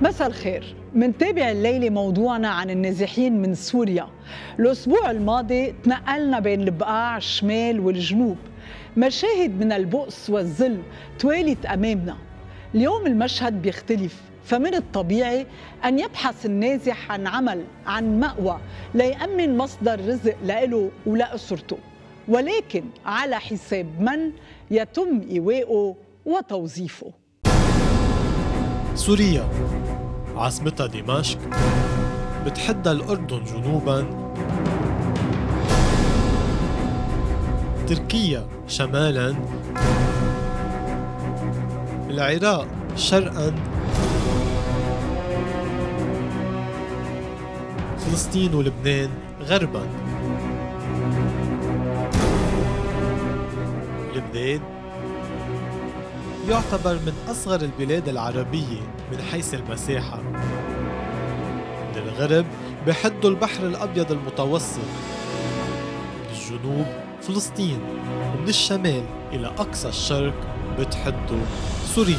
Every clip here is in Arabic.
مساء الخير. منتابع الليلة موضوعنا عن النازحين من سوريا. الأسبوع الماضي تنقلنا بين البقاع الشمال والجنوب، مشاهد من البؤس والذل توالت أمامنا. اليوم المشهد بيختلف، فمن الطبيعي أن يبحث النازح عن عمل، عن مأوى ليأمن مصدر رزق لإله ولأسرته، ولكن على حساب من يتم إيواءه وتوظيفه. سوريا عاصمتها دمشق، بتحدها الأردن جنوباً، تركيا شمالاً، العراق شرقاً، فلسطين ولبنان غرباً. لبنان يعتبر من أصغر البلاد العربية من حيث المساحة. من الغرب بحده البحر الأبيض المتوسط، من الجنوب فلسطين، ومن الشمال إلى أقصى الشرق بتحده سوريا.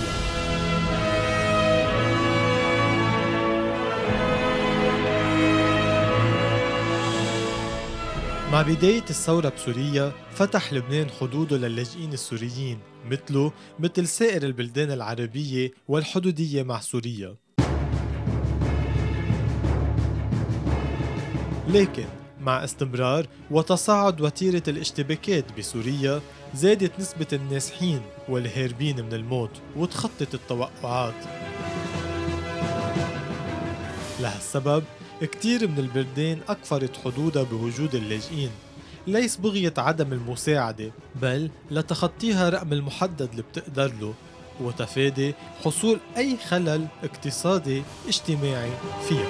مع بداية الثورة بسوريا فتح لبنان حدوده للاجئين السوريين مثل سائر البلدان العربية والحدودية مع سوريا. لكن مع استمرار وتصاعد وتيرة الاشتباكات بسوريا زادت نسبة النازحين والهاربين من الموت وتخطت التوقعات. لهالسبب كتير من البلدان أكفرت حدودها بوجود اللاجئين، ليس بغية عدم المساعدة بل لتخطيها رقم المحدد اللي بتقدر له وتفادي حصول أي خلل اقتصادي اجتماعي فيها.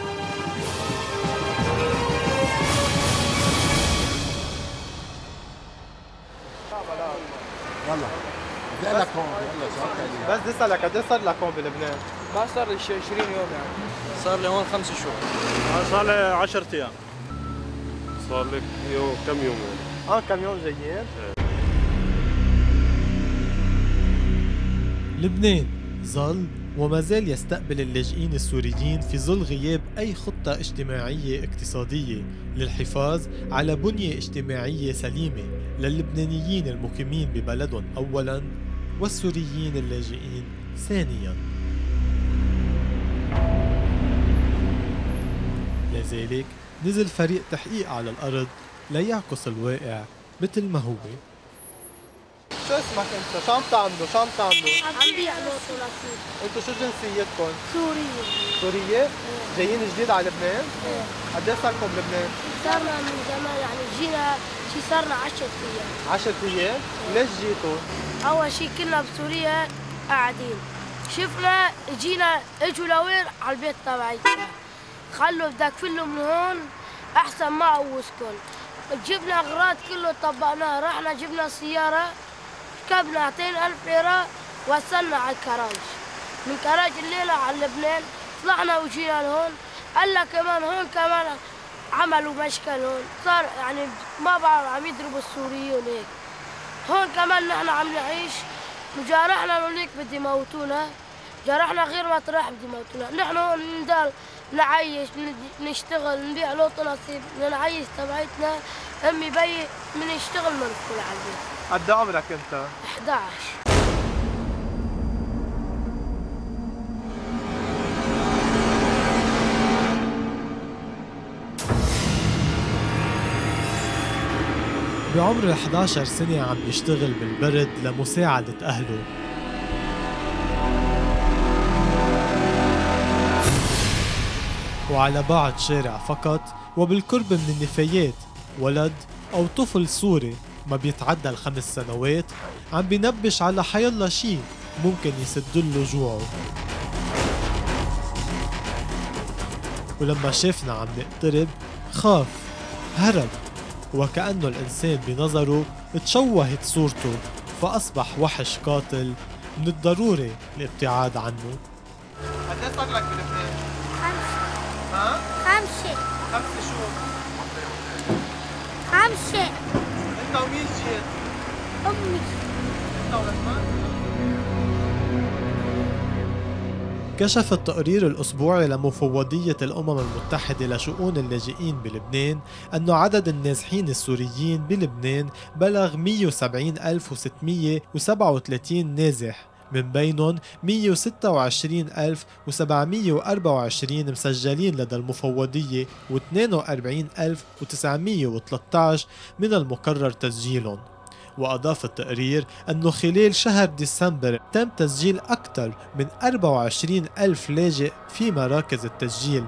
والله بدي لك هون بس بدي اسالك قد ايه صار لك هون بلبنان؟ ما صار لي شيء 20 يوم يعني. صار لي هون 5 شهور. صار لي 10 ايام. صار لك كم يوم يعني؟ كم يوم جايين؟ لبنان ظل وما زال يستقبل اللاجئين السوريين في ظل غياب أي خطة اجتماعية اقتصادية للحفاظ على بنية اجتماعية سليمة للبنانيين المقيمين ببلدهم أولاً والسوريين اللاجئين ثانياً. لذلك نزل فريق تحقيق على الأرض ليعكس الواقع مثل ما هو. شو اسمك انت؟ شو عم تعملوا؟ عم بيع لوطو لطيف. انتوا شو جنسيتكم؟ سورية. سورية؟ جايين جديد على لبنان؟ ايه. قد ايه صار لكم بلبنان؟ صارنا من زمان يعني جينا صارنا 10 ايام. 10 ايام؟ ليش جيتوا؟ اول شي كنا بسوريا قاعدين، شفنا اجوا لوين؟ على البيت تبعيتنا، خلوا بدك فلوا من هون احسن ما عوزكم. جبنا اغراض كله طبقناها، رحنا جبنا سيارة ركبنا 200,000 ليرة وصلنا على الكراج، من كراج الليلة على لبنان طلعنا وجينا لهون. قال لك كمان هون كمان عملوا مشكل هون، صار يعني ما بعرف عم يضربوا السوريين هيك. هون كمان نحن عم نعيش، وجارحنا هونيك بدي يموتونا، جارحنا غير ما طرح بدي يموتونا. نحن هون نضل نعيش، نشتغل، نبيع لوطو نصيب، نعيش تبعتنا. امي بي من يشتغل ندخل على البيت. قد عمرك انت؟ 11. بعمر 11 سنة عم يشتغل بالبرد لمساعدة أهله. وعلى بعد شارع فقط وبالقرب من النفايات ولد أو طفل سوري ما بيتعدى ال5 سنوات عم بينبش على حيالله شي ممكن يسدله جوعه. ولما شافنا عم نقترب خاف، هرب، وكأنه الإنسان بنظره تشوهت صورته فأصبح وحش قاتل من الضروري الابتعاد عنه. قد ايه صار لك بلبنان؟ 5. ها؟ 5. 5 شهور. 5. انت ومين جيت؟ أمي. انت وعثمان؟ كشف التقرير الأسبوعي لمفوضية الأمم المتحدة لشؤون اللاجئين بلبنان أن عدد النازحين السوريين بلبنان بلغ 170,637 نازح، من بينهم 126,724 مسجلين لدى المفوضية و42,913 من المقرر تسجيلهم. وأضاف التقرير أنه خلال شهر ديسمبر تم تسجيل أكثر من 24,000 لاجئ في مراكز التسجيل،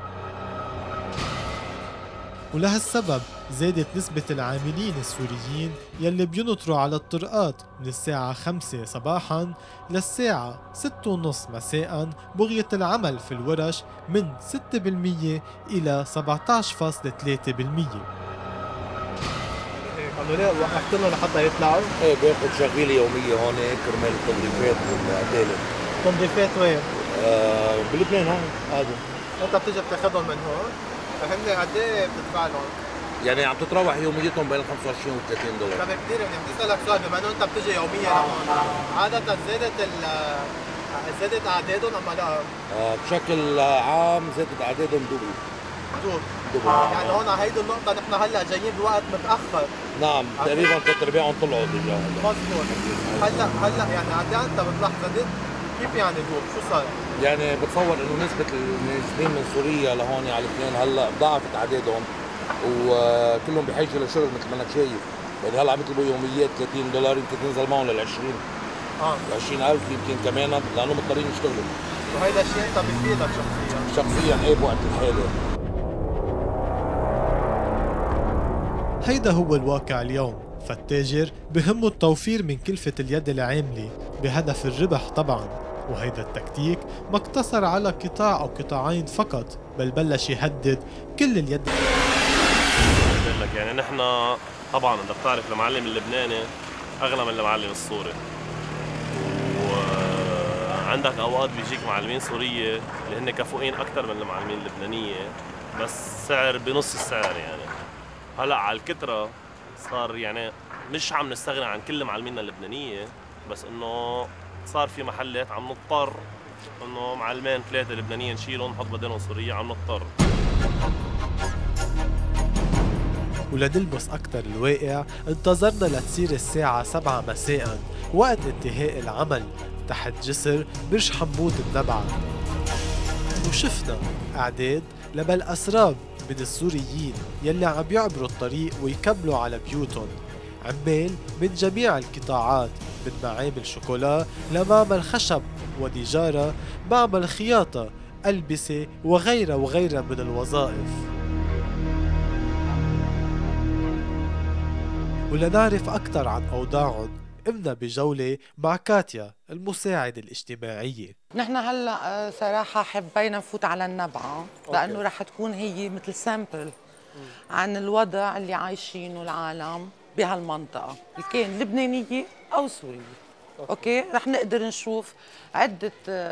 ولهالسبب زادت نسبة العاملين السوريين يلي بينطروا على الطرقات من الساعة 5 صباحاً للساعة 6:30 مساءً بغية العمل في الورش من 6% إلى 17.3%. قالوا ليه وقفت لهم لحتى يطلعوا؟ ايه باخد شغيلة يومية هون كرمال التنظيفات والعدالة. تنظيفات وين؟ بلبنان هون. هذا انت بتيجي بتاخذهم من هون؟ فهمني قد ايه بتدفع لهم؟ يعني عم تتراوح يوميتهم بين 25 و 30 دولار. طيب كثير يعني بدي اسالك سؤال، بما انه انت بتيجي يوميا لهون، عادة زادت اعدادهم ام لا؟ بشكل عام زادت اعدادهم دبل. يعني هون على هيدي النقطة نحن هلا جايين بوقت متأخر. نعم تقريبا ثلاث ارباعهم طلعوا ديجا. مضبوط. هلا يعني قد ايه انت بتلاحظ زادت؟ كيف يعني دوب؟ شو صار؟ يعني بتصور انه نسبة النازلين من سوريا لهون على لبنان هلا ضاعفت اعدادهم وكلهم بحاجة لشغل مثل ما انك شايف، يعني هلا عم يطلبوا يوميات 30 دولار يمكن تنزل معهم لل 20. ل 20,000 يمكن كمان لانهم مضطرين يشتغلوا. وهيدا الشيء انت بفيدك شخصيا؟ شخصيا ايه بوقت الحالة. هيدا هو الواقع اليوم، فالتاجر بهمه التوفير من كلفة اليد العاملة بهدف الربح طبعاً، وهيدا التكتيك ما اقتصر على قطاع أو قطاعين فقط، بل بلش يهدد كل اليد. بقول لك يعني نحن طبعاً بدك تعرف المعلم اللبناني أغلى من المعلم السوري، وعندك أوقات بيجيك معلمين سورية اللي هن كفؤين أكثر من المعلمين اللبنانية، بس سعر بنص السعر. يعني هلا على الكترة صار يعني مش عم نستغنى عن كل معلمينا اللبنانية، بس انه صار في محلات عم نضطر انه معلمين ثلاثة لبنانيين نشيلهم نحط بدلهم سورية، عم نضطر. ولنلمس أكثر الواقع، انتظرنا لتصير الساعة 7 مساء وقت انتهاء العمل تحت جسر برج حمود النبعة، وشفنا أعداد لبل أسراب من السوريين يلي عم يعبروا الطريق ويكملوا على بيوتهم، عمال من جميع القطاعات، من معامل شوكولا لمعمل خشب ونجارة، معمل خياطة، ألبسة وغيرها من الوظائف. ولنعرف أكثر عن أوضاعهم قمنا بجولة مع كاتيا المساعدة الاجتماعية. نحن هلا صراحة حبينا نفوت على النبعة لأنه رح تكون هي مثل سامبل عن الوضع اللي عايشينه العالم بهالمنطقة، اللي كان لبنانية أو سورية. أوكي، رح نقدر نشوف عدة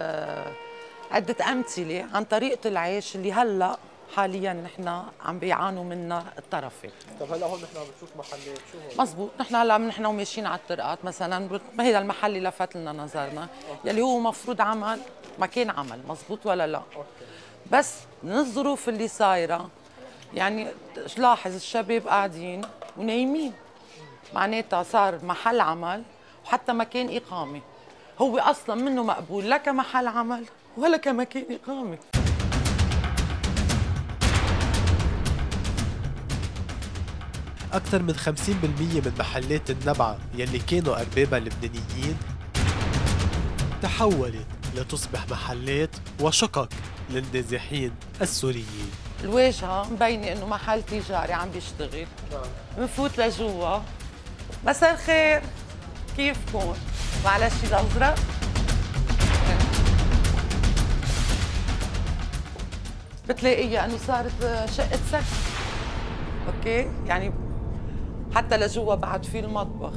أمثلة عن طريقة العيش اللي هلا حاليا نحن عم بيعانوا منها الطرفين. طب هلا هون نحن عم نشوف محلات شو هون؟ مزبوط، نحن هلا نحن وماشيين على الطرقات مثلا هيدا المحل اللي لفت لنا نظرنا يلي هو مفروض عمل مكان عمل، مزبوط ولا لا؟ بس من الظروف اللي صايره يعني لاحظ الشباب قاعدين ونايمين، معناتها صار محل عمل وحتى مكان اقامه، هو اصلا منه مقبول لا كمحل عمل ولا كمكان اقامه. أكثر من 50% من محلات النبعة يلي كانوا أربابها لبنانيين تحولت لتصبح محلات وشقق للنازحين السوريين. الواجهة مبينة إنه محل تجاري عم بيشتغل، بنفوت لجوا. مساء الخير، كيفكم؟ معلش الأزرق؟ بتلاقيها إنه صارت شقة سكن. أوكي؟ يعني حتى لجوا بعد في المطبخ.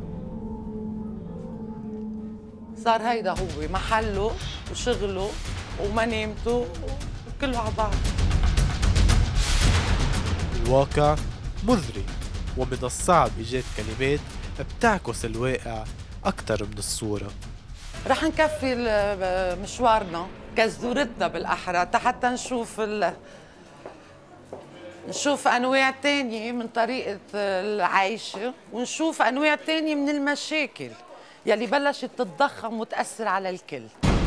صار هيدا هو محله وشغله ومنامته وكله على بعض. الواقع مذري، ومن الصعب إيجاد كلمات بتعكس الواقع أكثر من الصورة. رح نكفي مشوارنا كزورتنا بالاحرى حتى نشوف انواع تانية من طريقة العيشة، ونشوف انواع تانية من المشاكل يلي بلشت تتضخم وتأثر على الكل.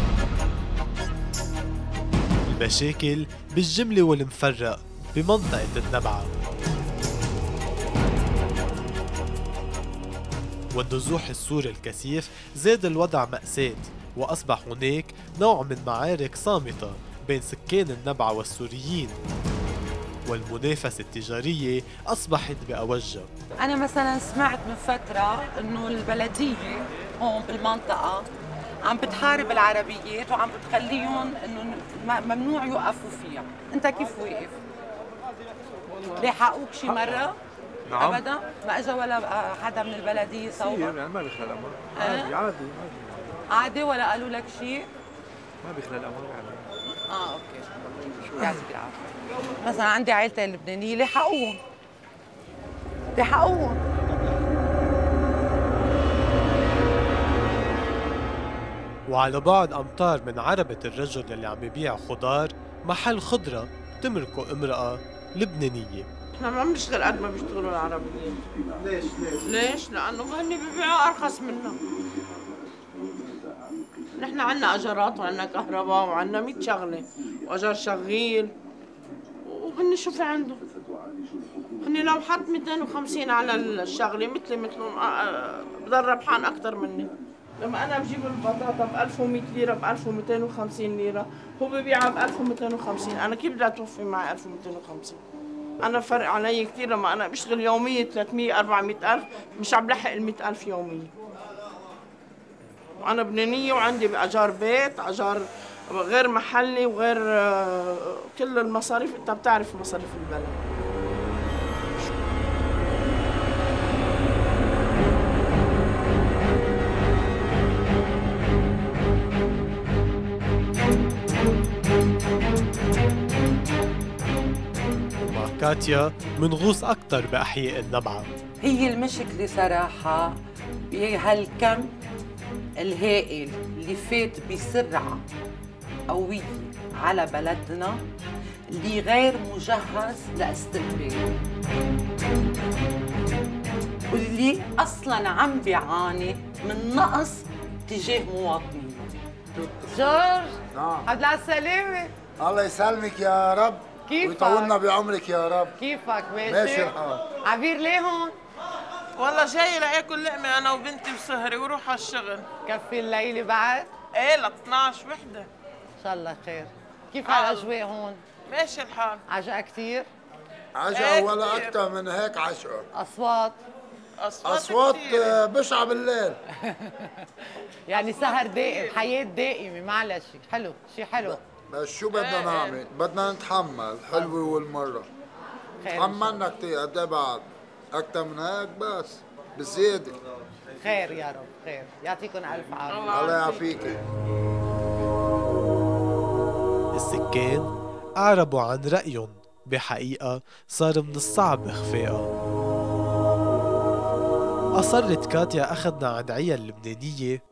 المشاكل بالجملة والمفرق بمنطقة النبعة، والنزوح السوري الكثيف زاد الوضع مأساة، وأصبح هناك نوع من معارك صامتة بين سكان النبعة والسوريين، والمنافسة التجارية أصبحت بأوجها. أنا مثلا سمعت من فترة إنه البلدية هون بالمنطقة عم بتحارب العربيات وعم بتخليهم إنه ممنوع يوقفوا فيها، أنت كيف واقف؟ لاحقوك شي مرة؟ نعم. أبدا؟ ما إجا ولا حدا من البلدية صوبك؟ يعني ما بيخلى الأمر، عادي عادي عادي ولا قالوا لك شيء؟ ما بيخلى الأمر يعني. اوكي يعطيك العافيه. مثلا عندي عائلتي اللبنانيه لحقوهم وعلى بعد أمتار من عربة الرجل يلي عم يبيع خضار، محل خضرة تملكه امرأة لبنانية. احنا ما بنشتغل قد ما بيشتغلوا العربيين. ليش؟ لأنه هن بيبيعوا أرخص منا. نحن عنا أجارات وعنا كهرباء وعنا 100 شغلة وأجار شغيل، وهن شو في عندهم؟ هن لو حط 250 على الشغلة مثلهم بضل ربحان أكثر مني. لما أنا بجيب البطاطا ب 1100 ليرة ب 1250 ليرة، هو ببيعها ب 1250، أنا كيف بدي أتوفي معي 1250؟ أنا فرق علي كثير لما أنا بشتغل يومية 300 400 ألف، مش عم بلحق ال 100 ألف يومية. وأنا بنانية وعندي أجار بيت، أجار غير محلي وغير كل المصاريف، أنت بتعرف مصاريف البلد. مع كاتيا منغوص أكتر بأحياء النبعة. هي المشكله صراحه بهالكم الهائل اللي فات بسرعه قويه على بلدنا اللي غير مجهز لاستقباله، واللي اصلا عم بيعاني من نقص تجاه مواطنين. جورج، عبد الله السلامة. الله يسلمك يا رب. كيفك؟ ويطولنا بعمرك يا رب. كيفك؟ ماشي الحال. عبير ليه هون؟ والله جاي لاكل لقمه انا وبنتي وسهري وروح على الشغل. كفي الليله بعد؟ ايه ل 12 وحده. ان شاء الله خير. كيف الاجواء هون؟ ماشي الحال. عجقة كثير؟ عجقة ولا اكثر من هيك عجقة. اصوات بشعة بالليل. يعني سهر دائم، حياة دائمة، معلش. حلو، شيء حلو. بس شو بدنا نعمل؟ بدنا نتحمل الحلوة والمرة. تحملنا كثير، قد ايه بعد؟ أكثر من هيك بس بزيادة. خير يا رب، خير، يعطيكم ألف عافية. الله يعافيكي. السكان أعربوا عن رأيهم، بحقيقة صار من الصعب إخفائها. أصرت كاتيا أخذنا عن عيال اللبنانية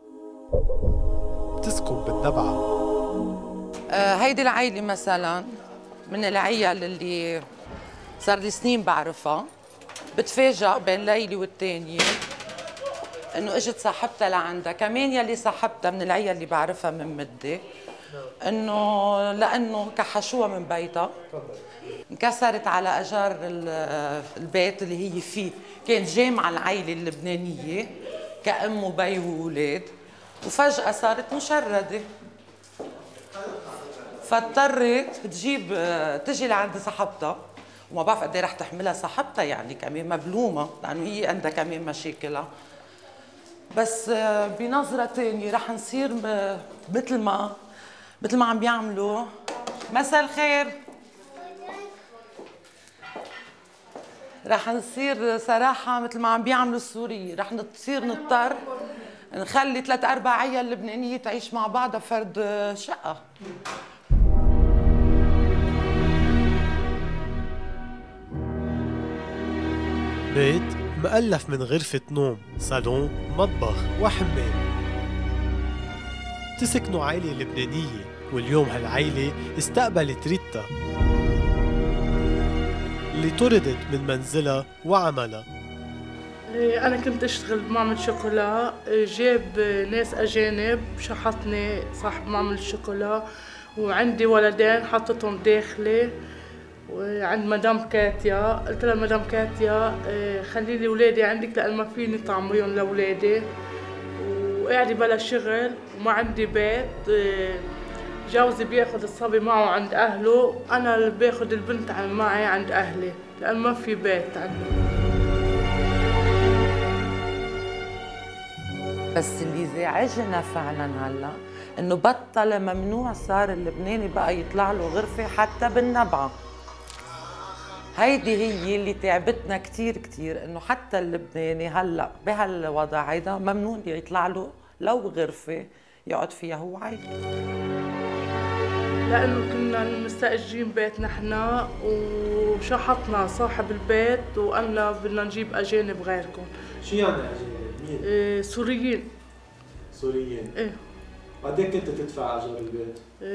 بتسكن بالنبعة. هيدي العيلة مثلا من العيال اللي صار لي سنين بعرفها. بتفاجأ بين ليلة والتانية انه اجت صاحبتها لعندها، كمان يلي صاحبتها من العيال اللي بعرفها من مدة، انه لانه كحشوها من بيتها، انكسرت على اجار البيت اللي هي فيه، كانت جامعة العيلة اللبنانية كأم وبي وولاد، وفجأة صارت مشردة، فاضطرت تجي لعند صاحبتها، وما بعرف قد ايه رح تحملها صاحبتها، يعني كمان مبلومه لانه هي عندها كمان مشاكلها. بس بنظره ثانيه رح نصير مثل ما عم بيعملوا. مساء الخير. رح نصير صراحه مثل ما عم بيعملوا السوريين، رح نصير نضطر نخلي 3 4 عيال لبنانيه تعيش مع بعضها فرد شقه. بيت مؤلف من غرفة نوم، صالون، مطبخ وحمام. بتسكنوا عائلة لبنانية، واليوم هالعائلة استقبلت ريتا اللي طردت من منزلها وعملها. أنا كنت أشتغل بمعمل شوكولا، جاب ناس أجانب شحطني صاحب معمل الشوكولا، وعندي ولدين حطتهم داخلي وعند مدام كاتيا. قلت لها مدام كاتيا خلي لي ولادي عندك لأن ما فيني طعميهم لأولادي، وقاعدة بلا شغل وما عندي بيت. جوزي بياخد الصبي معه عند أهله، أنا اللي باخد البنت معي عند أهلي لأن ما في بيت عندي. بس اللي زعجنا فعلا هلا انه بطل ممنوع صار اللبناني بقى يطلع له غرفه حتى بالنبعه. هيدي هي اللي تعبتنا كثير كثير، انه حتى اللبناني هلا بهالوضع هيدا ممنوع يطلع له لو غرفه يقعد فيها هو عائلته. لانه كنا مستاجرين بيت نحن وشحطنا صاحب البيت وقالنا بدنا نجيب اجانب غيركم. شو يعني اجانب؟ مين؟ سوريين. سوريين؟ ايه. قد ايه كنت تدفع اجار البيت؟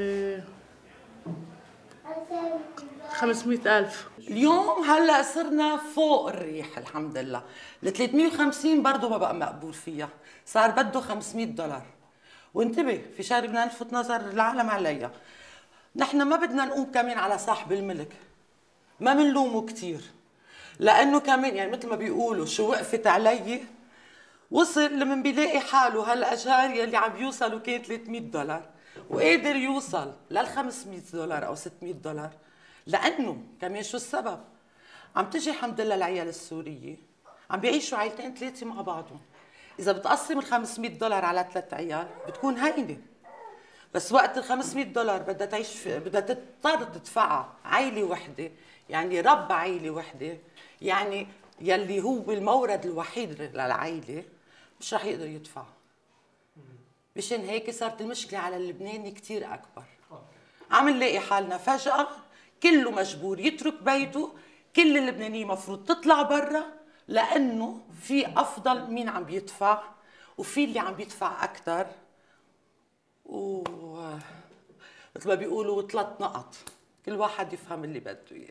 500,000. اليوم هلا صرنا فوق الريح الحمد لله، ال 350 برضه ما بقى مقبول فيها، صار بده $500. وانتبه في شغله بدنا نلفت نظر العالم عليها، نحن ما بدنا نقوم كمان على صاحب الملك، ما بنلومه كثير، لانه كمان يعني مثل ما بيقولوا شو وقفت علي وصل لمن بيلاقي حاله هالاجار يلي عم يوصلوا كان $300 وقادر يوصل لل $500 او $600، لانه كمان شو السبب؟ عم تجي الحمد لله العيال السوريه عم بيعيشوا عائلتين ثلاثه مع بعضهم، اذا بتقسم $500 على 3 عيال بتكون هينه، بس وقت $500 بدها تعيش بدها تضطر تدفعها عائله وحده، يعني رب عائله وحده، يعني يلي هو المورد الوحيد للعائله مش رح يقدر يدفع. مشان هيك صارت المشكله على اللبناني كثير اكبر. عم نلاقي حالنا فجاه كله مجبور يترك بيته، كل اللبنانيين مفروض تطلع برا، لانه في افضل مين عم بيدفع وفي اللي عم بيدفع اكثر، و مثل ما بيقولوا 3 نقط، كل واحد يفهم اللي بده اياه.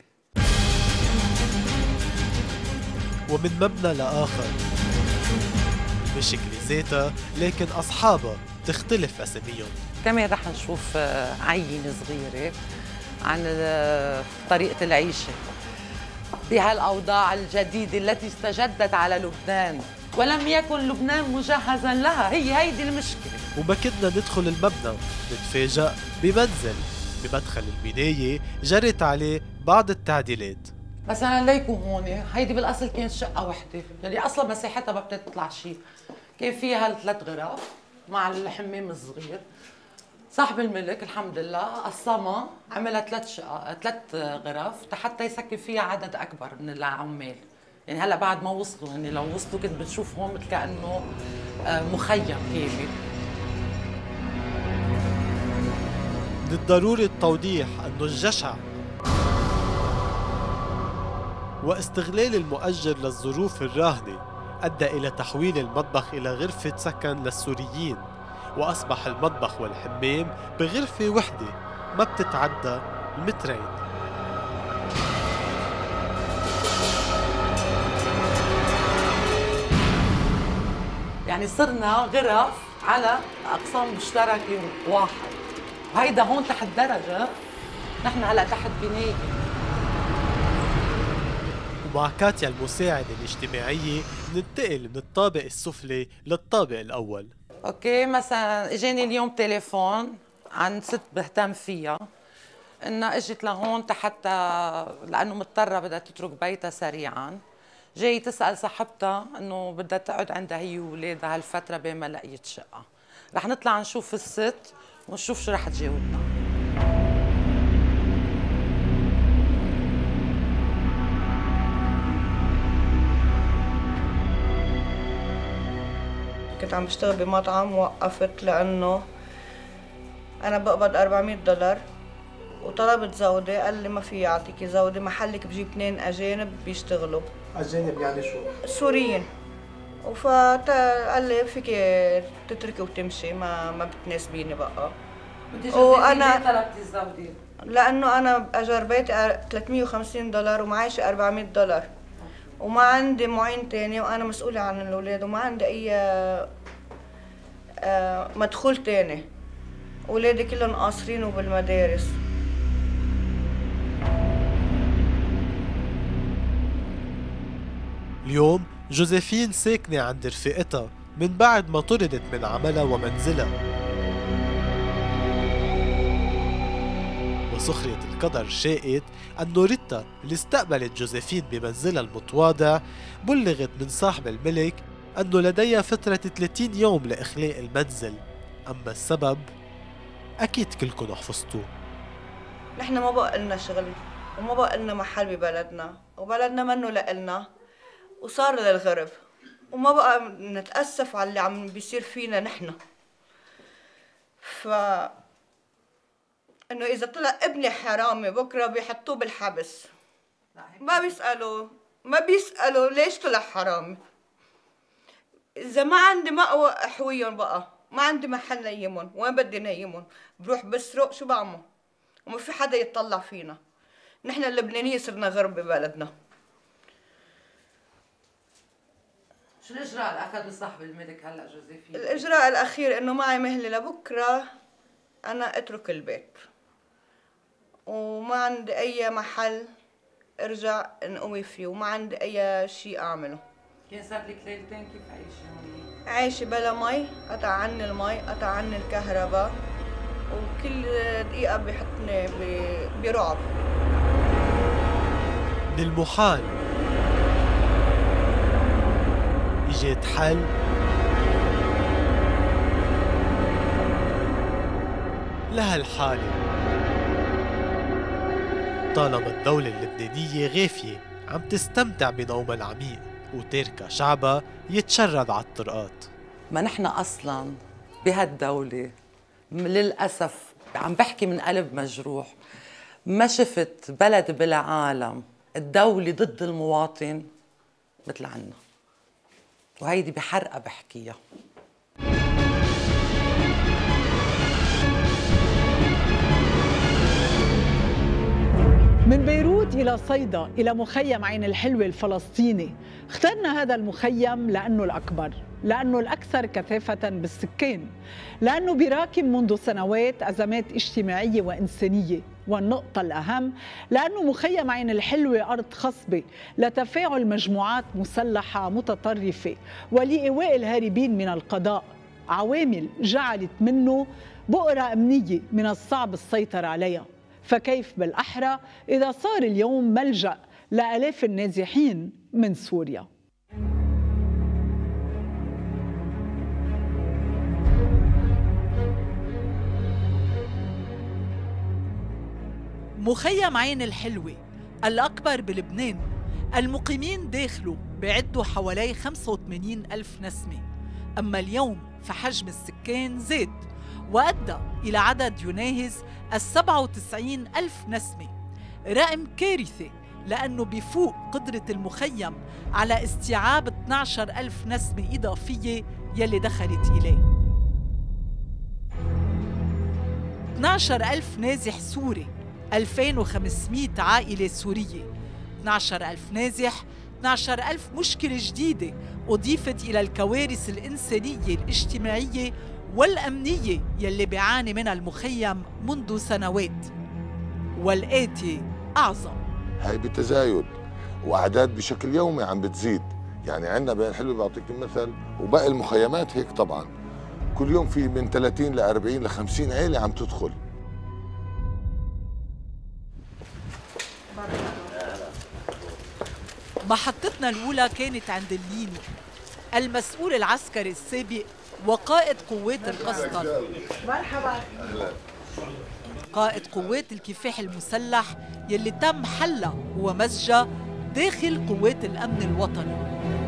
ومن مبنى لآخر المشكلة ذاتها، لكن أصحابها تختلف أساميهم. كمان رح نشوف عينة صغيرة عن طريقة العيشة بهالأوضاع الجديدة التي استجدت على لبنان، ولم يكن لبنان مجهزا لها، هيدي المشكلة. وما كنا ندخل المبنى نتفاجأ بمنزل بمدخل البناية جرت عليه بعض التعديلات. مثلا ليكوا هون، هيدي بالاصل كانت شقه وحده، يلي اصلا مساحتها ما بتطلع شيء، كان فيها 3 غرف مع الحمام الصغير. صاحب الملك الحمد لله قسمها عملها 3 غرف حتى يسكن فيها عدد اكبر من العمال، يعني هلا بعد ما وصلوا، يعني لو وصلوا كنت بتشوف هون مثل كانه مخيم كامل. من الضروري التوضيح أنه الجشع واستغلال المؤجر للظروف الراهنة أدى إلى تحويل المطبخ إلى غرفة سكن للسوريين، وأصبح المطبخ والحمام بغرفة وحدة ما بتتعدى 2 متر. يعني صرنا غرف على أقسام مشتركة واحد، وهيدا هون تحت درجة، نحن هلا تحت بناية. ومع كاتيا المساعدة الاجتماعية ننتقل من الطابق السفلي للطابق الأول. اوكي، مثلا اجاني اليوم تليفون عن ست بهتم فيها، انها اجت لهون حتى لانه مضطره بدها تترك بيتها سريعا، جاي تسال صاحبتها انه بدها تقعد عندها هي واولادها هالفتره بين ما لقيت شقه. رح نطلع نشوف الست ونشوف شو رح تجاوبنا. كنت عم بشتغل بمطعم ووقفت لأنه أنا بقبض $400 وطلبت زودة، قال لي ما في يعطيكي زودة، محلك بجيب 2 أجانب بيشتغلوا. أجانب يعني شو؟ سوريين. فقال لي فيك تتركي وتمشي، ما بتناسبيني بقى. وانا ليه طلبتي الزودي؟ لانه انا اجر بيتي $350 ومعايشي $400 وما عندي معين تاني وانا مسؤولة عن الاولاد وما عندي اي مدخول تاني، اولادي كلهم قاصرين وبالمدارس. اليوم جوزيفين ساكنة عند رفيقتها من بعد ما طردت من عملها ومنزلها، وسخرية القدر شاءت أنه ريتا اللي استقبلت جوزيفين بمنزلها المتواضع بلغت من صاحب الملك أنه لديها فترة 30 يوم لإخلاء المنزل. أما السبب أكيد كلكم حفظتوه. نحن ما بقى لنا شغل وما بقى لنا محل ببلدنا، وبلدنا منه لإلنا وصار للغرب، وما بقى نتأسف على اللي عم بيصير فينا نحن. انه اذا طلع ابني حرامي بكره بيحطوه بالحبس، ما بيسألوا ليش طلع حرامي. اذا ما عندي مأوى احويهم بقى، ما عندي محل نيمهم، وين بدي نيمهم؟ بروح بسرق، شو بعمل؟ وما في حدا يطلع فينا. نحن اللبنانية صرنا غرب ببلدنا. شو الإجراء اللي أخذه صاحب الملك هلا جوزيفين؟ الإجراء الأخير إنه معي مهلة لبكرة أنا أترك البيت، وما عندي أي محل أرجع نقوي فيه، وما عندي أي شيء أعمله. كان صار لك ليلتين كيف عايشة؟ عايشة بلا مي، قطع عني المي، قطع عني الكهرباء، وكل دقيقة بيحطني برعب. من المحال إجت حل لهالحالة، طالما الدولة اللبنانية غافية عم تستمتع بنومها العميق وتاركة شعبها يتشرد على الطرقات. ما نحن أصلاً بهالدولة للأسف عم بحكي من قلب مجروح، ما شفت بلد بالعالم الدولة ضد المواطن مثل عنا، وهيدي بحرقة بحكيها. من بيروت إلى صيدا إلى مخيم عين الحلوة الفلسطيني، اخترنا هذا المخيم لأنه الأكبر، لأنه الأكثر كثافة بالسكان، لأنه بيراكم منذ سنوات أزمات اجتماعية وإنسانية، والنقطة الأهم لأنه مخيم عين الحلوة أرض خصبة لتفاعل مجموعات مسلحة متطرفة ولإيواء الهاربين من القضاء، عوامل جعلت منه بؤرة أمنية من الصعب السيطرة عليها. فكيف بالأحرى إذا صار اليوم ملجأ لآلاف النازحين من سوريا؟ مخيم عين الحلوة الأكبر بلبنان، المقيمين داخله بيعدوا حوالي 85,000 نسمة، أما اليوم فحجم السكان زاد وأدى إلى عدد يناهز 97,000 نسمة، رقم كارثي لأنه بيفوق قدرة المخيم على استيعاب 12,000 نسمة إضافية يلي دخلت إليه. 12,000 نازح سوري، 2,500 عائلة سورية، 12,000 نازح، 12,000 مشكلة جديدة أضيفت إلى الكوارث الإنسانية الاجتماعية والأمنية يلي بيعاني منها المخيم منذ سنوات، والآتي أعظم. هاي بالتزايد وأعداد بشكل يومي عم بتزيد، يعني عندنا بعين الحلوة بعطيك مثل وباقي المخيمات هيك طبعا كل يوم في من 30 ل 40 ل 50 عائلة عم تدخل. محطتنا الأولى كانت عند الليني، المسؤول العسكري السابق وقائد قوات القسطل. مرحبا. قائد قوات الكفاح المسلح يلي تم حلها ومزجها داخل قوات الأمن الوطني.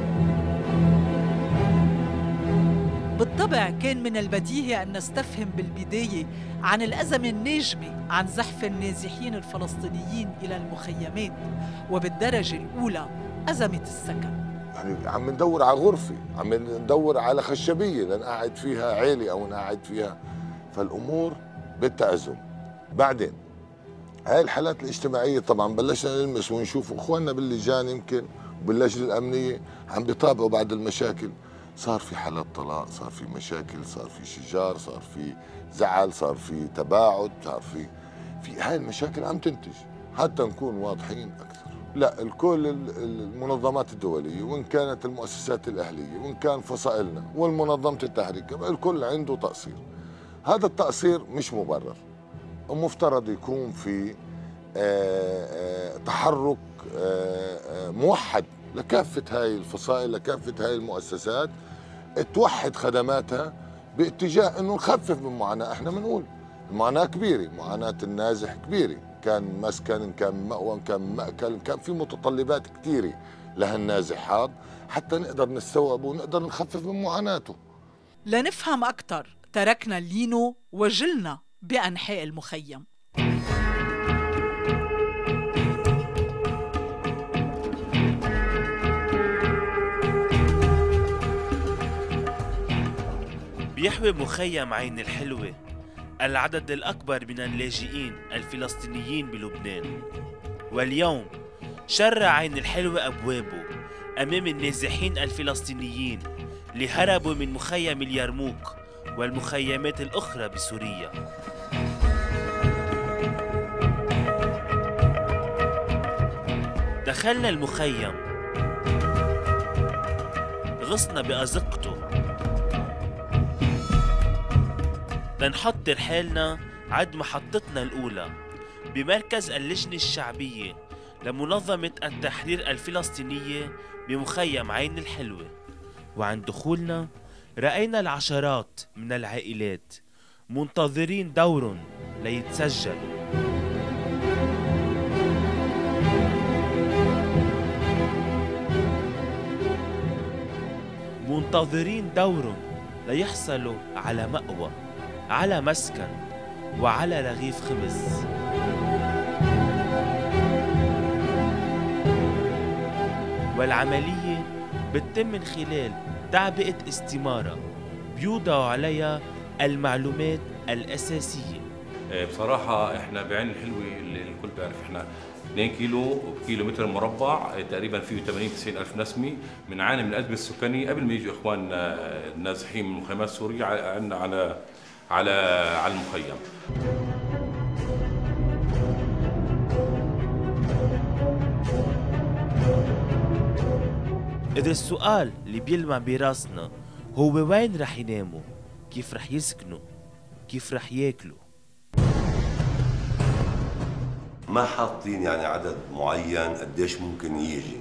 بالطبع كان من البديهي أن نستفهم بالبداية عن الأزمة الناجمة عن زحف النازحين الفلسطينيين إلى المخيمات، وبالدرجة الأولى أزمة السكن. يعني عم ندور على غرفة، عم ندور على خشبية لنقعد فيها عيلة أو نقعد فيها. فالأمور بالتأزم. بعدين هاي الحالات الاجتماعية طبعا بلشنا نلمس ونشوف اخواننا باللجان يمكن وباللجنة الأمنية عم بيطابقوا بعد المشاكل. صار في حالات طلاق، صار في مشاكل، صار في شجار، صار في زعل، صار في تباعد، صار في هاي المشاكل عم تنتج. حتى نكون واضحين أكثر، لا الكل المنظمات الدولية وإن كانت المؤسسات الأهلية وإن كان فصائلنا والمنظمة التحريك الكل عنده تقصير. هذا التقصير مش مبرر، ومفترض يكون في تحرك موحد لكافة هاي الفصائل، لكافة هاي المؤسسات، توحد خدماتها باتجاه انه نخفف من معاناة. احنا بنقول المعاناة كبيرة، معاناة النازح كبيرة، كان مسكن، كان مأوى، كان مأكل، كان في متطلبات كثيرة لهالنازحات حتى نقدر نستوعب ونقدر نخفف من معاناته. لنفهم أكثر تركنا اللينو وجلنا بأنحاء المخيم. بيحوي مخيم عين الحلوة العدد الأكبر من اللاجئين الفلسطينيين بلبنان، واليوم شرع عين الحلوة أبوابه أمام النازحين الفلسطينيين اللي هربوا من مخيم اليرموك والمخيمات الأخرى بسوريا. دخلنا المخيم، غصنا بأزقته لنحط رحالنا عد محطتنا الأولى بمركز اللجنة الشعبية لمنظمة التحرير الفلسطينية بمخيم عين الحلوة. وعند دخولنا رأينا العشرات من العائلات منتظرين دور ليتسجلوا. منتظرين دور ليحصلوا على مأوى، على مسكن، وعلى رغيف خبز. والعملية بتتم من خلال تعبئة استمارة بيوضعوا عليها المعلومات الأساسية. بصراحة احنا بعين الحلوة اللي الكل بيعرف احنا 2 كيلو بكيلومتر مربع تقريبا فيه 80-90 ألف نسمة. بنعاني من الأزمة السكانية قبل ما يجوا إخواننا النازحين من مخيمات سوريا عندنا على المخيم. إذا السؤال اللي بيلمع براسنا هو وين رح يناموا، كيف رح يسكنوا، كيف رح ياكلوا. ما حاطين يعني عدد معين قديش ممكن يجي.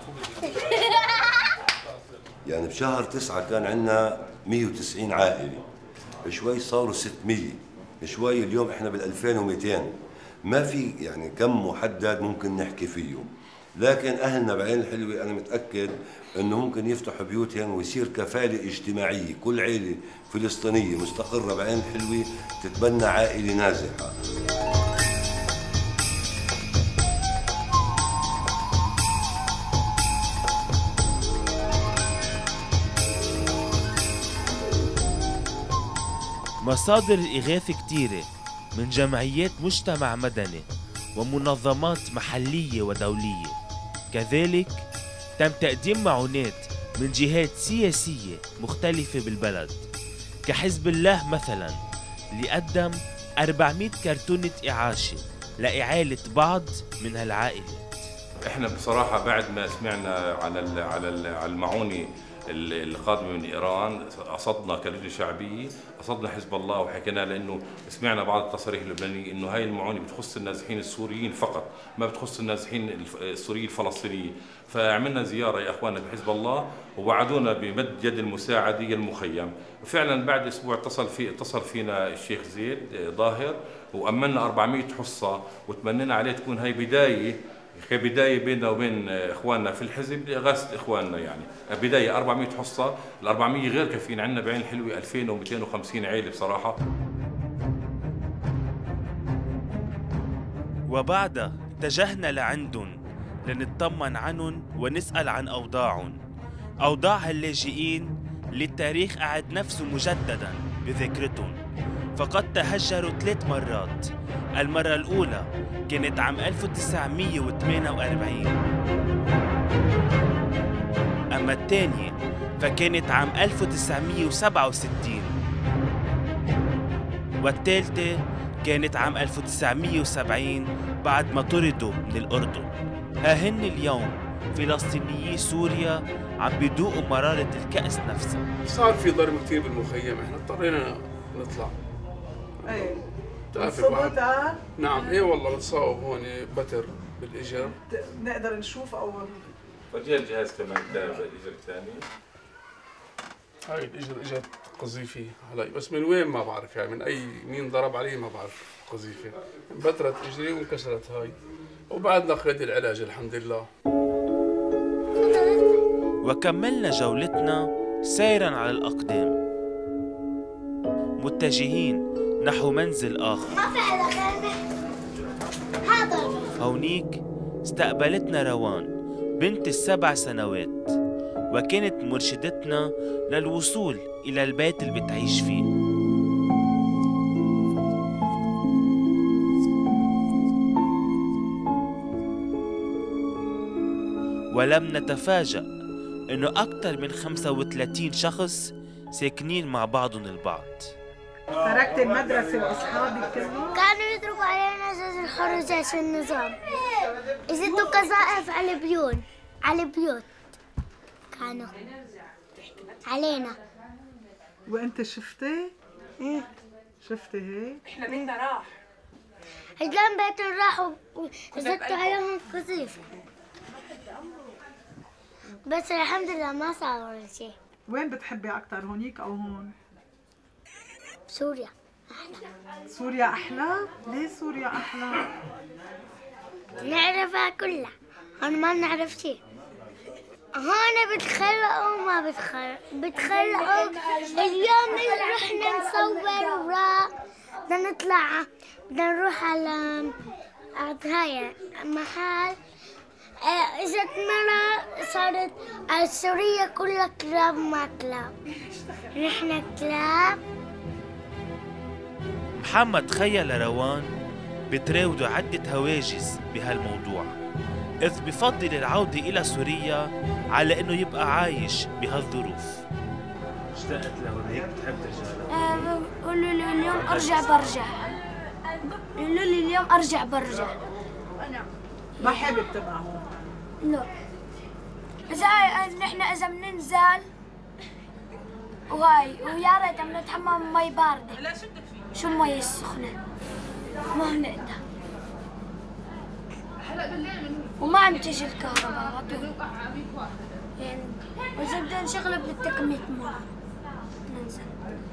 يعني بشهر 9 كان عندنا 190 عائلة، شوي صاروا 600، شوي اليوم احنا بال2200. ما في يعني كم محدد ممكن نحكي فيه، لكن اهلنا بعين الحلوة انا متأكد انه ممكن يفتحوا بيوتهم ويصير كفالة اجتماعية، كل عائلة فلسطينية مستقرة بعين الحلوة تتبنى عائلة نازحة. مصادر الإغاثة كتيرة من جمعيات مجتمع مدني ومنظمات محلية ودولية. كذلك تم تقديم معونات من جهات سياسية مختلفة بالبلد، كحزب الله مثلا اللي قدم 400 كرتونة إعاشة لإعالة بعض من هالعائلات. احنا بصراحة بعد ما سمعنا على المعونة القادمة من إيران قصدنا كلجنة شعبية، قصدنا حزب الله وحكينا، لأنه سمعنا بعض التصاريح اللبنانية إنه هاي المعونة بتخص النازحين السوريين فقط، ما بتخص النازحين السوريين الفلسطينيين. فعملنا زيارة يا أخواننا بحزب الله ووعدونا بمد يد المساعدة المخيم. وفعلا بعد أسبوع اتصل فينا الشيخ زيد ظاهر وأمنا 400 حصة، وتمنينا عليه تكون هاي بداية كبداية بيننا وبين إخواننا في الحزب لإغاثة إخواننا. يعني بداية 400 حصة، ال400 غير كافيين. عندنا بعين الحلوة 2250 عائلة بصراحة. وبعدها اتجهنا لعندهم لنطمن عنهم ونسأل عن أوضاعهم، أوضاع اللاجئين اللي التاريخ أعد نفسه مجدداً بذكرتهم، فقد تهجروا 3 مرات. المرة الأولى كانت عام 1948، أما الثانية فكانت عام 1967، والثالثة كانت عام 1970 بعد ما طردوا من الأردن. ها هن اليوم فلسطينيي سوريا عم بيذوقوا مرارة الكأس نفسها. صار في ضرب كثير بالمخيم، احنا اضطرينا نطلع. ايه صبوا تعال؟ نعم ايه والله بتصاوب هون بتر بالاجر. نقدر نشوف او فرجي الجهاز كمان بالاجر الثاني. هاي الاجر اجت قذيفه علي، بس من وين ما بعرف، يعني من اي مين ضرب علي ما بعرف. قذيفه انبترت اجري وانكسرت هاي، وبعدنا خذ العلاج الحمد لله. وكملنا جولتنا سيراً على الأقدام متجهين نحو منزل آخر. هونيك استقبلتنا روان بنت ال7 سنوات، وكانت مرشدتنا للوصول إلى البيت اللي بتعيش فيه. ولم نتفاجأ إنه أكثر من 35 شخص ساكنين مع بعضهم البعض. تركت المدرسة وأصحابك كلهم؟ كانوا يضربوا علينا جاز الخروج عشان النظام. يزيدوا قذائف على البيوت كانوا علينا. وأنت شفتي؟ شفتي هيك؟ إحنا بدنا راح. هجلان بيتهم راحوا وزدتوا عليهم قذيفة. بس الحمد لله ما صار ولا شيء. وين بتحبي أكثر، هونيك أو هون؟ سوريا أحلى. سوريا أحلى؟ ليه سوريا أحلى؟ نعرفها كلها، هون ما نعرف شيء. هون بتخلقوا وما بتخلقوا. اليوم اللي رحنا نصور وراء بدنا نطلع، بدنا نروح على هاي محل. اجت مرة صارت سوريا كلها كلاب ما كلاب، نحن كلاب. محمد خيل روان بتراودوا عدة هواجس بهالموضوع، إذ بفضل العودة إلى سوريا على إنه يبقى عايش بهالظروف. اشتقت لهونيك، بتحب ترجع لهون؟ قولوا لي اليوم أرجع برجع. قولوا لي اليوم أرجع برجع. ما حابب تبقى هون؟ لا. إذا بننزل ويا ريت بنتحمم مي باردة. شو المي السخنة؟ ما بنقدر. وما عم تجي الكهرباء على طول. يعني وإذا بدنا نشغله بالتكمية مرة ننزل.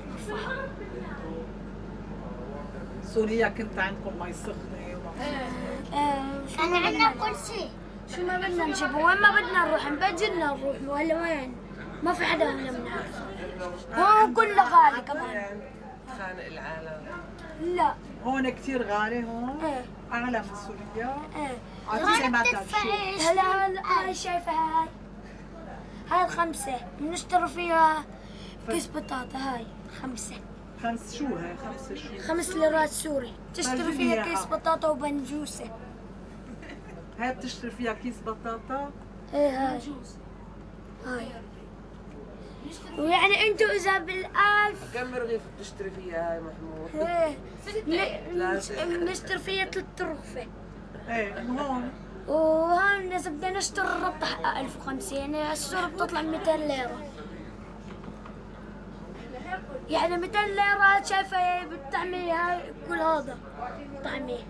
سوريا كنت عندكم مي سخنة؟ أنا عندنا كل شيء. شو ما بدنا نجيبه، وين ما بدنا نروح، نبجلنا نروح ولا وين؟ ما في حدا هنا بنعرف. هون كله غالي كمان. خانق العالم. لا. هون كثير غالي هون؟ ايه. أعلى من سوريا؟ ايه. أعطيني مثل شو؟ هلا شايفة هاي 5 بنشتري فيها كيس بطاطا. هاي 5. 5 شو هاي؟ 5 شو؟ 5 ليرات سوري، تشتري فيها كيس بطاطا وبنجوسة. هاي بتشتري فيها كيس بطاطا؟ ايه هاي. ويعني انتو اذا بال1000 كم رغيف بتشتري فيها هاي محمود؟ ايه بنشتري فيها 3 رغفة. ايه وهون؟ وهون اذا بدنا نشتري الربطة حقها 1050، يعني السورة بتطلع 200 ليرة. يعني 200 ليرة شايفة بتعمل هاي كل هذا طعميه.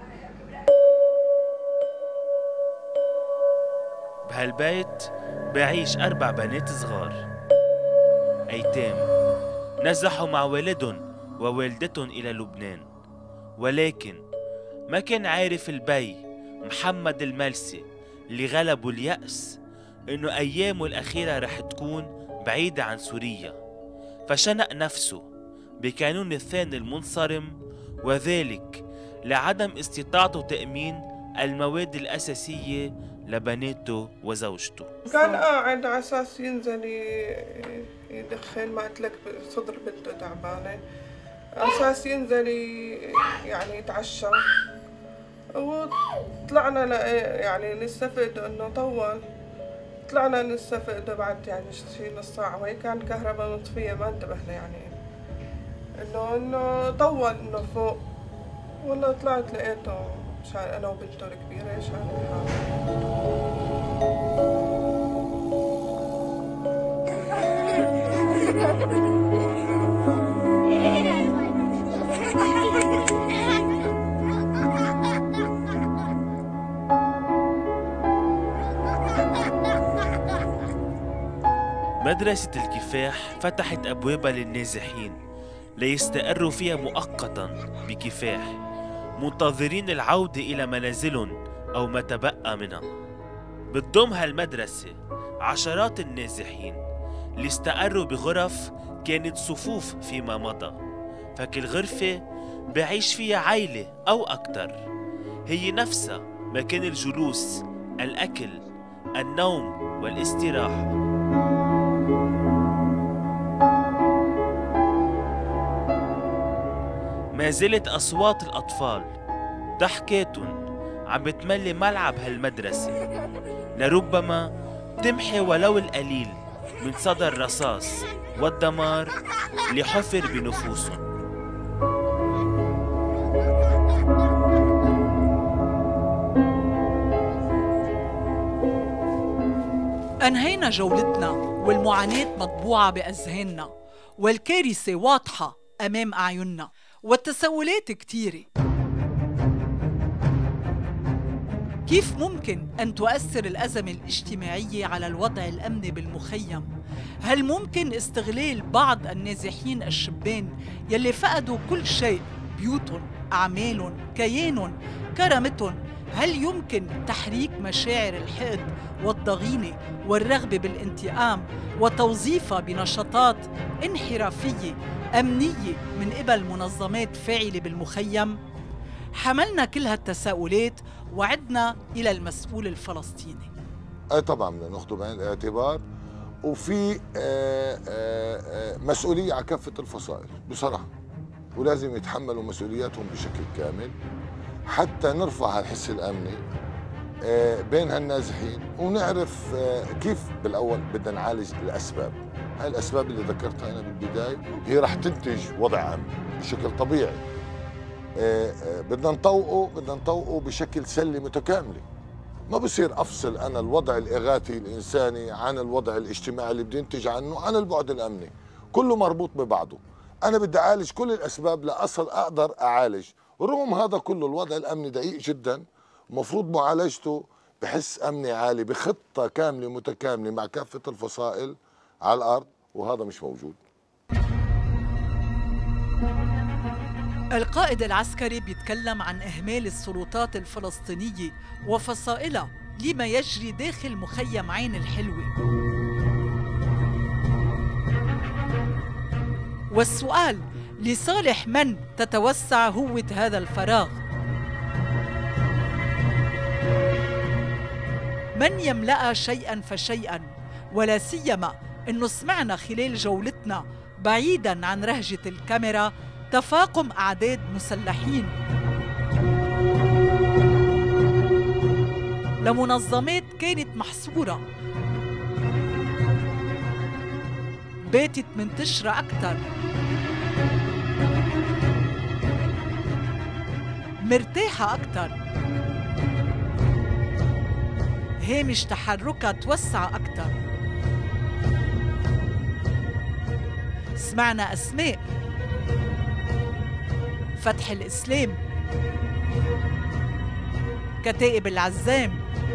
بهالبيت بعيش 4 بنات صغار أيتام نزحوا مع والدهم ووالدتهم إلى لبنان، ولكن ما كان عارف البي محمد الملسي اللي غلبه اليأس إنه أيامه الأخيرة رح تكون بعيدة عن سوريا، فشنق نفسه بقانون الثاني المنصرم، وذلك لعدم استطاعته تأمين المواد الأساسية لبناته وزوجته. كان قاعد على أساس ينزل يدخن، ما قلت لك صدر بنته تعبانة، على أساس ينزل يعني يتعشى، وطلعنا يعني نستفيد إنه طول، طلعنا نستفيد بعد يعني شي نص ساعة وهيك كان الكهرباء مطفية، ما انتبهنا يعني إنه طول إنه فوق. والله طلعت لقيته شان أنا وبنته الكبيرة شان مدرسة الكفاح فتحت أبوابها للنازحين ليستقروا فيها مؤقتا بكفاح، منتظرين العودة إلى منازلهم أو ما تبقى منها. بتضم هالمدرسة عشرات النازحين اللي استقروا بغرف كانت صفوف فيما مضى، فكل غرفة بعيش فيها عائلة أو أكتر، هي نفسها مكان الجلوس، الأكل، النوم والاستراحة. ما زالت أصوات الأطفال ضحكاتهم عم بتملي ملعب هالمدرسة، لربما تمحي ولو القليل من صدى الرصاص والدمار اللي حفر بنفوسهم. أنهينا جولتنا والمعاناة مطبوعة بأذهاننا، والكارثة واضحة أمام أعيننا، والتساؤلات كتيرة. كيف ممكن أن تؤثر الأزمة الاجتماعية على الوضع الأمني بالمخيم؟ هل ممكن استغلال بعض النازحين الشبان يلي فقدوا كل شيء، بيوتهم، أعمالهم، كيانهم، كرامتهم؟ هل يمكن تحريك مشاعر الحقد والضغينة والرغبة بالانتقام وتوظيفها بنشاطات انحرافية أمنية من قبل منظمات فاعلة بالمخيم؟ حملنا كل هالتساؤلات وعدنا إلى المسؤول الفلسطيني. طبعا بدنا ناخده بعين الاعتبار، وفي مسؤولية على كافة الفصائل بصراحة، ولازم يتحملوا مسؤولياتهم بشكل كامل حتى نرفع الحس الأمني بين هالنازحين، ونعرف كيف بالأول بدنا نعالج الأسباب. هاي الأسباب اللي ذكرتها أنا بالبداية هي رح تنتج وضع أمن بشكل طبيعي. بدنا نطوقه بشكل سلة متكاملة. ما بصير أفصل أنا الوضع الإغاثي الإنساني عن الوضع الاجتماعي اللي بدي ينتج عنه عن البعد الأمني، كله مربوط ببعضه. أنا بدي أعالج كل الأسباب لأصل أقدر أعالج. رغم هذا كله الوضع الأمني دقيق جدا، مفروض معالجته بحس أمني عالي بخطة كاملة متكاملة مع كافة الفصائل على الأرض، وهذا مش موجود. القائد العسكري بيتكلم عن إهمال السلطات الفلسطينية وفصائلها لما يجري داخل مخيم عين الحلوة. والسؤال لصالح من تتوسع هوة هذا الفراغ؟ من يملأ شيئا فشيئا؟ ولا سيما انه سمعنا خلال جولتنا بعيدا عن رهجة الكاميرا تفاقم أعداد مسلحين لمنظمات كانت محصورة باتت منتشرة أكثر، مرتاحة أكثر، هامش تحركها توسع أكثر. سمعنا أسماء: فتح الإسلام، كتائب العزام،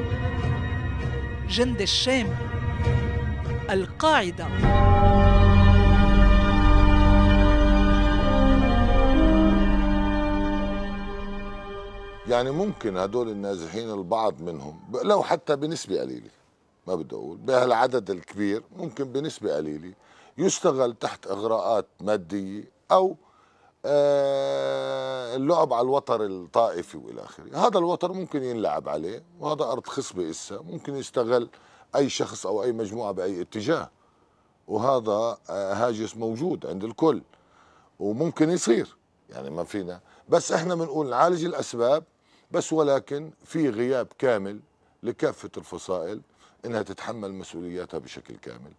جند الشام، القاعدة. يعني ممكن هدول النازحين البعض منهم لو حتى بنسبة قليلة، ما بدي أقول بهالعدد الكبير، ممكن بنسبة قليلة يشتغل تحت إغراءات مادية أو اللعب على الوتر الطائفي والى اخره. هذا الوتر ممكن ينلعب عليه، وهذا ارض خصبه اسا ممكن يستغل اي شخص او اي مجموعه باي اتجاه، وهذا هاجس موجود عند الكل وممكن يصير، يعني ما فينا. بس احنا بنقول نعالج الاسباب بس، ولكن في غياب كامل لكافه الفصائل انها تتحمل مسؤولياتها بشكل كامل.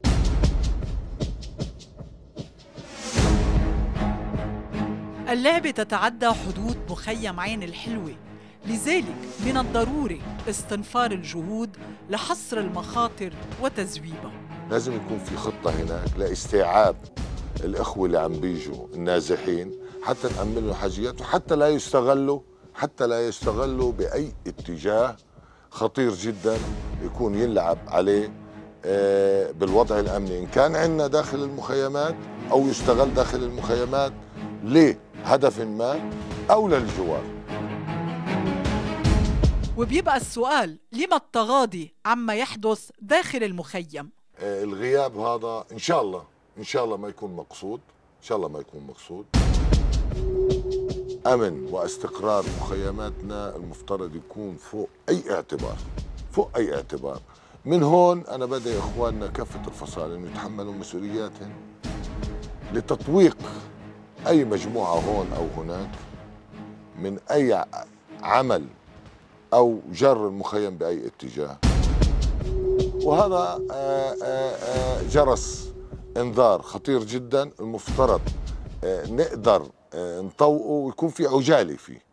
اللعبة تتعدى حدود مخيم عين الحلوة، لذلك من الضروري استنفار الجهود لحصر المخاطر وتذويبها. لازم يكون في خطة هناك لاستيعاب الإخوة اللي عم بيجوا النازحين، حتى نأمن له حاجيات، وحتى لا يستغلوا بأي اتجاه خطير جدا يكون ينلعب عليه بالوضع الأمني، إن كان عندنا داخل المخيمات أو يستغل داخل المخيمات لهدف ما أو للجوار. وبيبقى السؤال، لما التغاضي عما يحدث داخل المخيم؟ الغياب هذا إن شاء الله ما يكون مقصود، إن شاء الله ما يكون مقصود. أمن واستقرار مخيماتنا المفترض يكون فوق أي اعتبار. من هون أنا بدأ إخواننا كافة الفصائل أن يتحملوا مسؤولياتهم لتطويق أي مجموعة هون أو هناك من أي عمل أو جر المخيم بأي اتجاه. وهذا جرس انذار خطير جدا، المفترض نقدر نطوقه ويكون في عجالة فيه.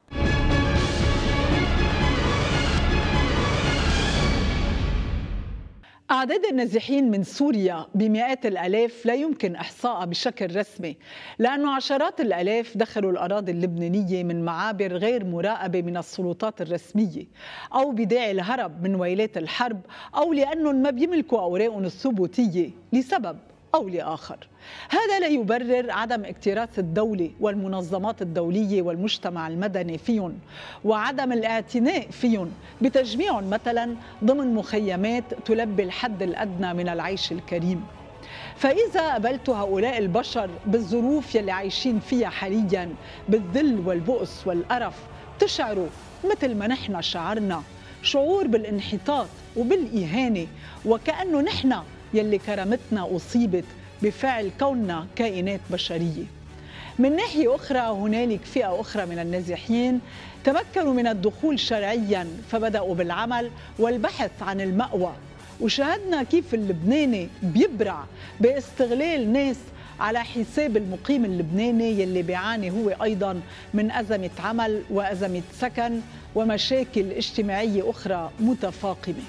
أعداد النازحين من سوريا بمئات الآلاف لا يمكن إحصائها بشكل رسمي، لأنه عشرات الآلاف دخلوا الأراضي اللبنانية من معابر غير مراقبة من السلطات الرسمية، أو بداعي الهرب من ويلات الحرب، أو لأنهم ما بيملكوا أوراقهم الثبوتية لسبب أو لآخر. هذا لا يبرر عدم اكتراث الدولة والمنظمات الدولية والمجتمع المدني فيهم، وعدم الاعتناء فيهم بتجميعهم مثلا ضمن مخيمات تلبي الحد الأدنى من العيش الكريم. فإذا قبلت هؤلاء البشر بالظروف يلي عايشين فيها حاليا، بالذل والبؤس والقرف، تشعروا مثل ما نحن شعرنا، شعور بالانحطاط وبالإهانة، وكأنه نحن يلي كرامتنا أصيبت بفعل كوننا كائنات بشرية. من ناحية أخرى هنالك فئة أخرى من النازحين تمكنوا من الدخول شرعيا، فبدأوا بالعمل والبحث عن المأوى، وشاهدنا كيف اللبناني بيبرع باستغلال ناس على حساب المقيم اللبناني يلي بيعاني هو أيضا من أزمة عمل وأزمة سكن ومشاكل اجتماعية أخرى متفاقمة.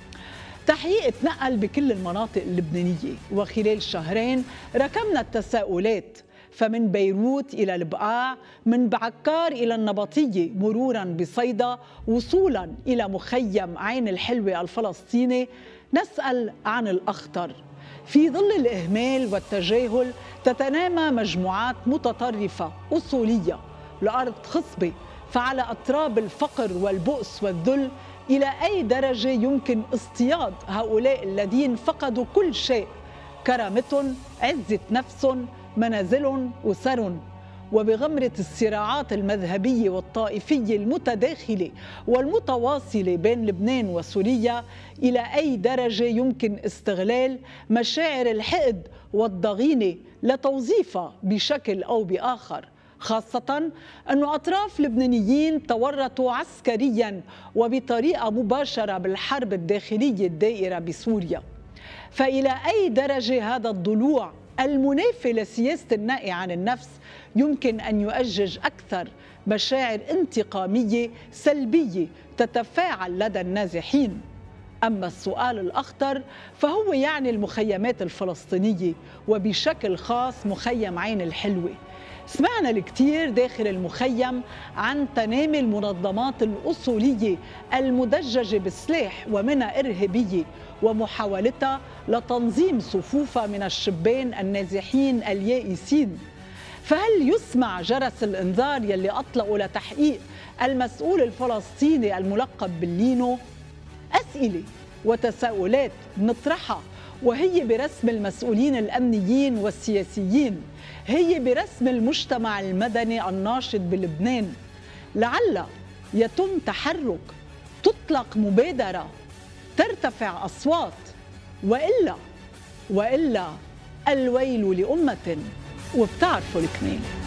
تحقيق تنقل بكل المناطق اللبنانية، وخلال شهرين ركمنا التساؤلات، فمن بيروت إلى البقاع، من بعكار إلى النبطية، مرورا بصيدا، وصولا إلى مخيم عين الحلوة الفلسطيني، نسأل عن الأخطر. في ظل الإهمال والتجاهل تتنامى مجموعات متطرفة أصولية لأرض خصبة، فعلى أتراب الفقر والبؤس والذل إلى أي درجة يمكن اصطياد هؤلاء الذين فقدوا كل شيء، كرامتهم، عزة نفسهم، منازلهم وسرهم، وبغمرة الصراعات المذهبية والطائفية المتداخلة والمتواصلة بين لبنان وسوريا، إلى أي درجة يمكن استغلال مشاعر الحقد والضغينة لتوظيفها بشكل أو بآخر، خاصة أن أطراف لبنانيين تورطوا عسكريا وبطريقة مباشرة بالحرب الداخلية الدائرة بسوريا. فإلى أي درجة هذا الضلوع المنافي لسياسة النأي عن النفس يمكن أن يؤجج أكثر مشاعر انتقامية سلبية تتفاعل لدى النازحين؟ أما السؤال الأخطر فهو يعني المخيمات الفلسطينية، وبشكل خاص مخيم عين الحلوة. سمعنا الكثير داخل المخيم عن تنامي المنظمات الأصولية المدججة بالسلاح ومنها إرهابية، ومحاولتها لتنظيم صفوفها من الشبان النازحين اليائسين. فهل يسمع جرس الإنذار يلي أطلقوا لتحقيق المسؤول الفلسطيني الملقب باللينو؟ أسئلة وتساؤلات نطرحها وهي برسم المسؤولين الأمنيين والسياسيين، هي برسم المجتمع المدني الناشط بلبنان. لعل يتم تحرك، تطلق مبادرة، ترتفع أصوات، وإلا الويل لأمة وبتعرفوا الكنين.